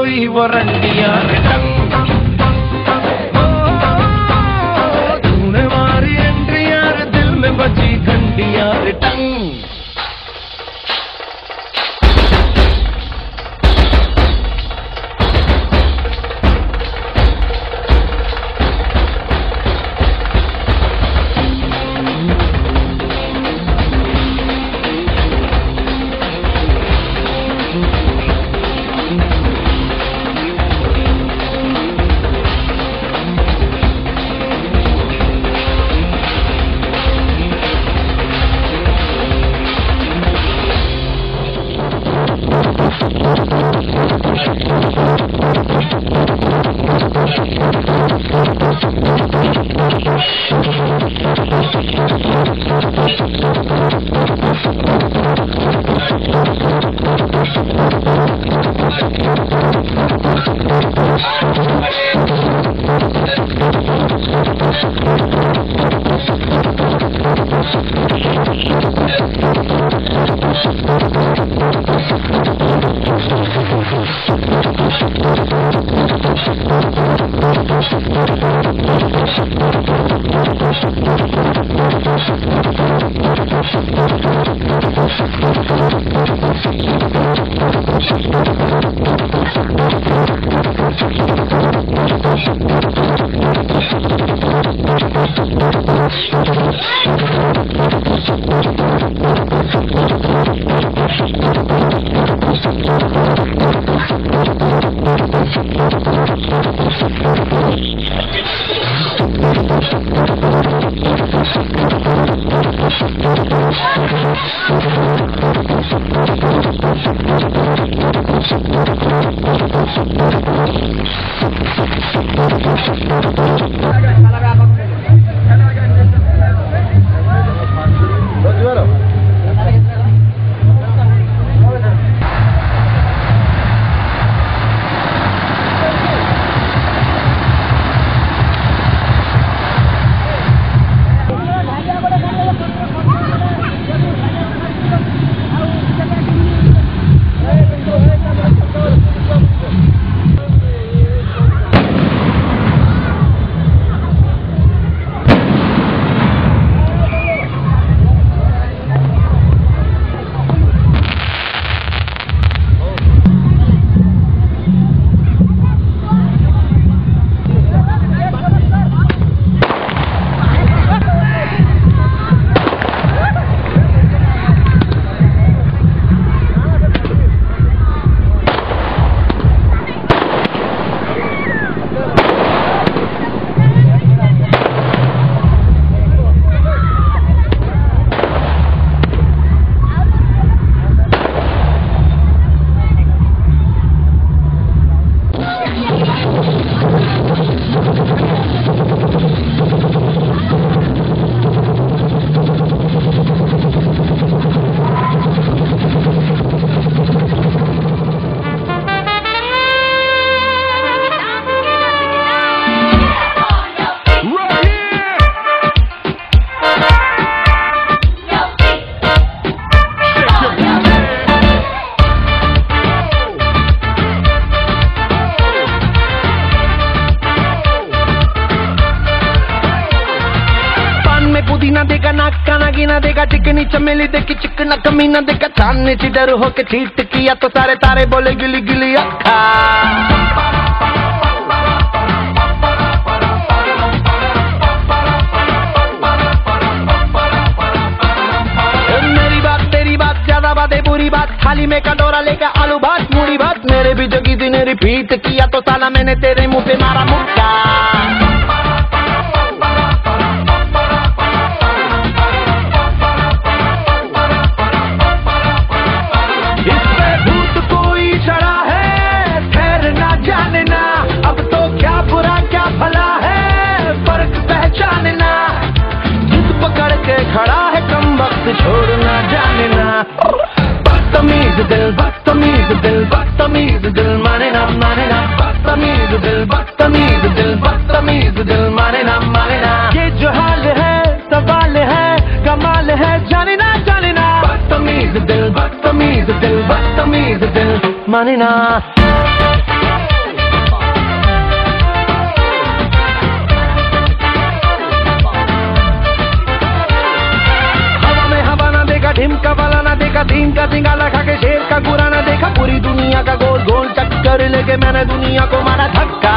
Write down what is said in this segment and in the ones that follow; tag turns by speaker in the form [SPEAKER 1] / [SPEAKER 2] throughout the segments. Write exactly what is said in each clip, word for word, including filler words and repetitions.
[SPEAKER 1] हुई वो रंडिया रे टंग, तूने मारी एंट्रिया रे दिल में बजी घंटिया रे टंग।
[SPEAKER 2] पुदीना देगा नाका नागिना देगा चिकनी चमेली देखी चिकना कमीना देगा चांदनी सी डर होके चीट किया तो सारे तारे बोले गिली गिली अक्खा। मेरी बात तेरी बात ज्यादा बातें बुरी बात थाली में कटोरा लेकर आलू भात मूड़ी भात मेरे भी जगी थी ने रिपीट किया तो साला मैंने तेरे मुंह पे मारा मुक्का। खड़ा है कम वक्त छोड़ना जाने ना बदतमीज दिल बदतमीज दिल बदतमीज दिल माने ना माने ना बदतमीज दिल बदतमीज दिल बदतमीज दिल माने ना माने ना ये जो हाल है सवाल है कमाल है जाने ना जाने ना बदतमीज दिल बदतमीज दिल बदतमीज दिल माने ना। नंबर लेके मैंने दुनिया को मारा धक्का।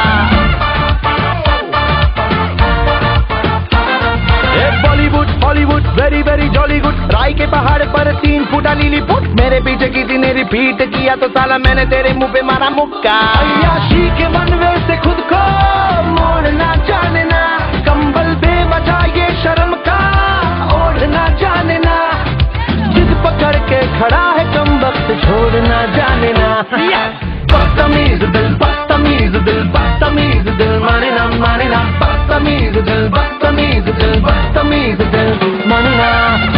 [SPEAKER 2] Bollywood Hollywood very very jolly good, राय के पहाड़ पर तीन फुटा लीली फुट, मेरे पीछे किसी ने रिपीट किया तो साला मैंने तेरे मुंह पे मारा मुक्का। अय्याशी के मनवे से खुद को मोड़ना जाने ना, कंबल पे बचा ये शर्म का ओढ़ना जाने ना, जिद पकड़ के खड़ा है कम वक्त छोड़ना जाने ना। बदतमीज दिल बदतमीज दिल बदतमीज दिल माने ना माने ना, बदतमीज दिल बदतमीज दिल बदतमीज दिल माने ना।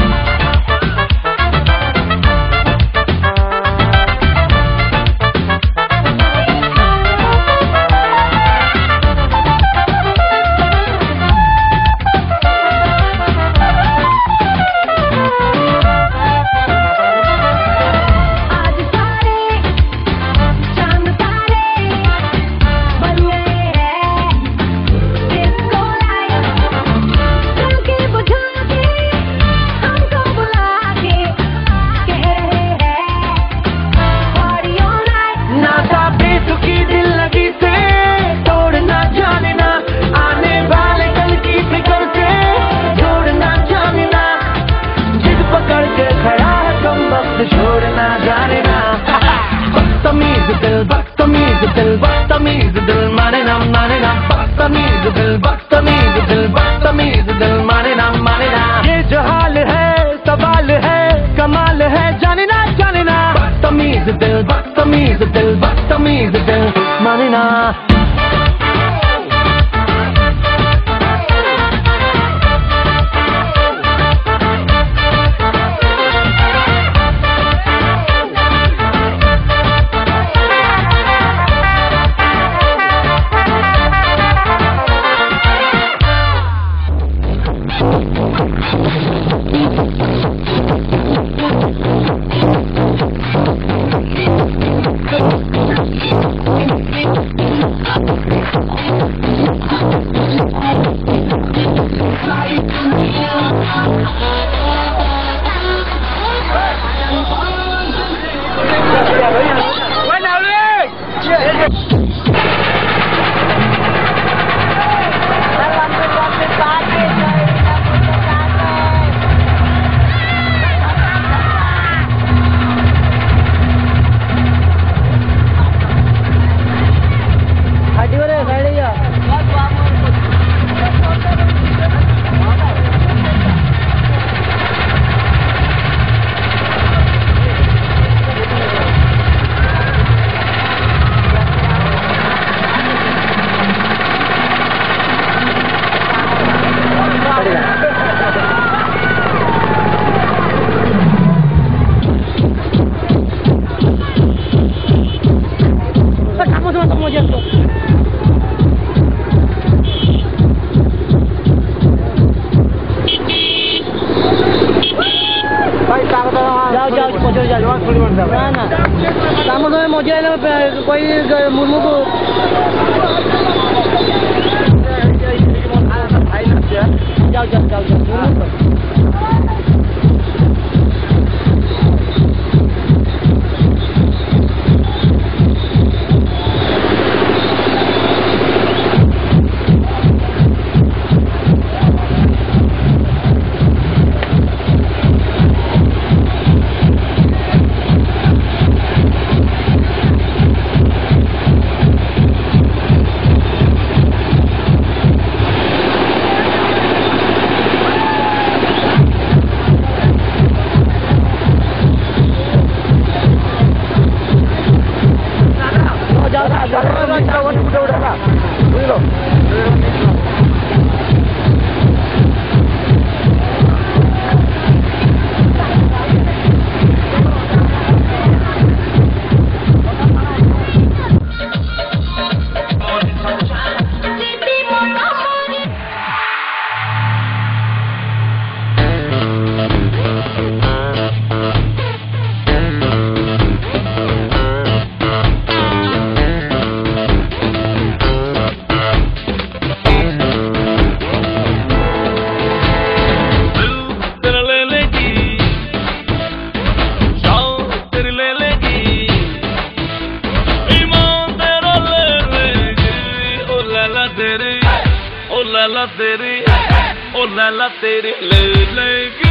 [SPEAKER 2] छोड़ना जाने ना, बदतमीज दिल बदतमीज दिल बदतमीज दिल माने ना माने ना, बदतमीज दिल बदतमीज दिल बदतमीज दिल माने ना माने ना। ये जो हाल है सवाल है कमाल है जाने ना जाने ना, बदतमीज दिल बदतमीज दिल बदतमीज दिल माने ना। ना ना कामों में मजा है कोई मुर्मू को जाओ जाओ जाओ जाओ
[SPEAKER 1] तेरी ओ लैला तेरी ले लेगी